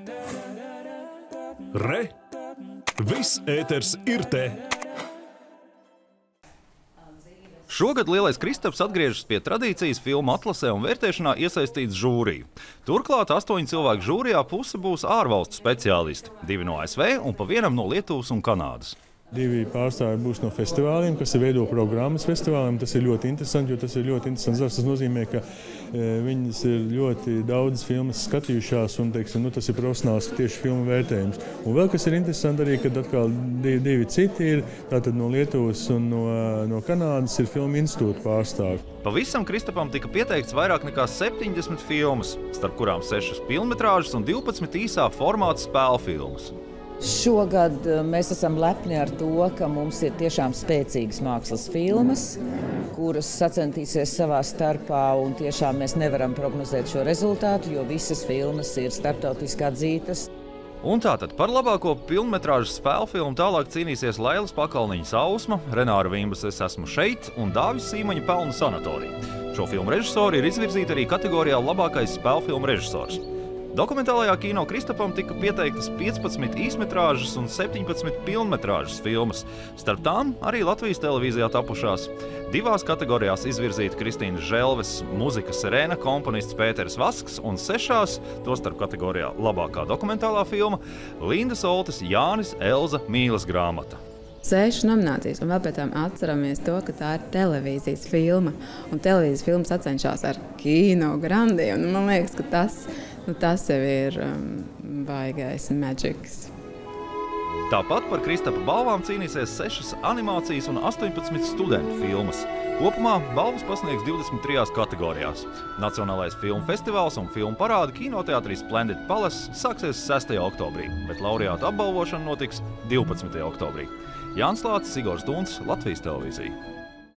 Re! Viss ēters ir te! Šogad Lielais Kristaps atgriežas pie tradīcijas filmu atlasē un vērtēšanā iesaistīts žūriju. Turklāt 8 cilvēku žūrijā puse būs ārvalstu speciālisti, 2 no ASV un pa vienam no Lietuvas un Kanādas. 2 pārstāvji būs no festivāliem, kas veido programmas festivāliem. Tas ir ļoti interesanti, jo tas ir ļoti interesants darbs. Tas nozīmē, ka viņas ir ļoti daudz filmas skatījušās un, teiksim, tas ir profesionāls tieši filmu vērtējums. Un vēl kas ir interesanti arī, kad atkal 2 citi ir, tātad no Lietuvas un no Kanādas ir Filmu institūta pārstāvji. Pavisam Kristapam tika pieteikts vairāk nekā 70 filmas, starp kurām 6 pilnmetrāžas un 12 īsā formāta spēļu filmas. Šogad mēs esam lepni ar to, ka mums ir tiešām spēcīgas mākslas filmas, kuras sacentīsies savā starpā, un tiešām mēs nevaram prognozēt šo rezultātu, jo visas filmas ir starptautiski atzītas. Un tātad par labāko pilnmetrāžu spēļu filmu tālāk cīnīsies Lailas Pakalniņas Ausma, Renāra Vimbas Es esmu šeit un Dāvis Sīmaņa Pelnu sanatorija. Šo filmu režisori ir izvirzīti arī kategorijā labākais spēļu filmu režisors. Dokumentālajā kino Kristapam tika pieteiktas 15 īsmetrāžas un 17 pilnmetrāžas filmas. Starp tām arī Latvijas televīzijā tapušās. 2 kategorijās izvirzīta Kristīnas Želves mūzika Serena, komponists Pēters Vasks un 6, tostarp kategorijā labākā dokumentālā filma, Lindas Oltes Jānis Elza Mīles grāmata. 6 nominācijas, un vēl pēc tam atceramies to, ka tā ir televīzijas filma. Un televīzijas filma sacenšās ar kino grandiju, un man liekas, ka tas jau ir baigais maģiks. Tāpat par Kristapa balvām cīnīsies 6 animācijas un 18 studentu filmas. Kopumā balvas pasniegs 23 kategorijās. Nacionālais filmu festivāls un filmu parāde kinoteātrī Splendid Palace sāksies 6. oktobrī, bet laureātu apbalvošana notiks 12. oktobrī. Jānis Lācis, Igors Duns, Latvijas televīzija.